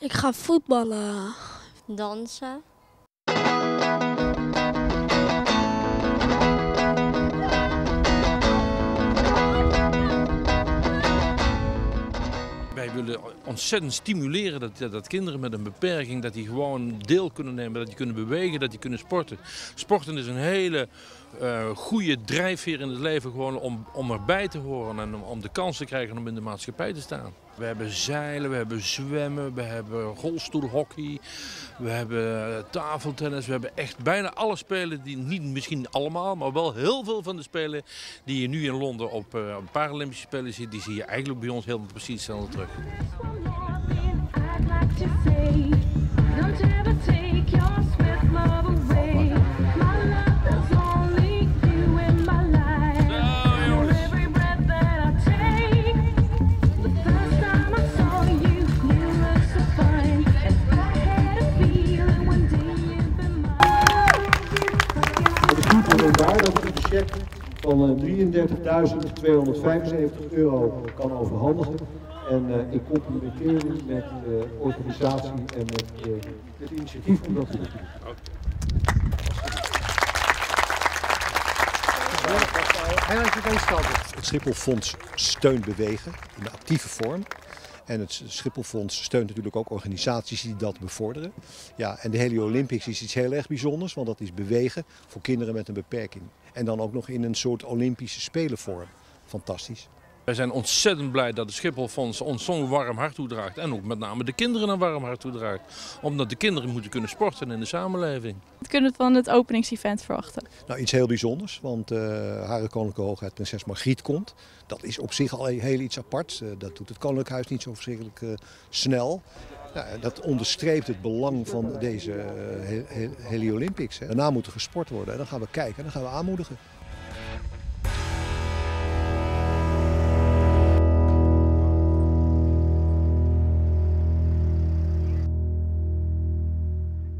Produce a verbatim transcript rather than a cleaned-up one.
Ik ga voetballen. Dansen. Wij willen ontzettend stimuleren dat, dat kinderen met een beperking dat die gewoon deel kunnen nemen, dat die kunnen bewegen, dat die kunnen sporten. Sporten is een hele uh, goede drijfveer in het leven gewoon om, om erbij te horen en om, om de kans te krijgen om in de maatschappij te staan. We hebben zeilen, we hebben zwemmen, we hebben rolstoelhockey, we hebben tafeltennis, we hebben echt bijna alle spelen, die niet misschien allemaal, maar wel heel veel van de spelen die je nu in Londen op, uh, op Paralympische Spelen ziet, die zie je eigenlijk bij ons helemaal precies hetzelfde terug. Daar dat ik een cheque van drieëndertigduizend tweehonderdvijfenzeventig euro kan overhandigen. En uh, ik complimenteer u met de organisatie en met uh, het initiatief om dat te doen. Het Schipholfonds steunt bewegen in de actieve vorm. En het Schipholfonds steunt natuurlijk ook organisaties die dat bevorderen. Ja, en de Helio Olympics is iets heel erg bijzonders, want dat is bewegen voor kinderen met een beperking. En dan ook nog in een soort Olympische Spelenvorm. Fantastisch. Wij zijn ontzettend blij dat het Schipholfonds ons zo'n warm hart toedraagt. En ook met name de kinderen een warm hart toedraagt. Omdat de kinderen moeten kunnen sporten in de samenleving. Wat kunnen we van het openingsevent verwachten? Nou, iets heel bijzonders, want uh, Hare Koninklijke Hoogheid Prinses Margriet komt. Dat is op zich al heel iets apart. Uh, dat doet het Koninklijk Huis niet zo verschrikkelijk uh, snel. Nou, dat onderstreept het belang van deze uh, Helio Olympics. Hè. Daarna moet er gesport worden en dan gaan we kijken en dan gaan we aanmoedigen.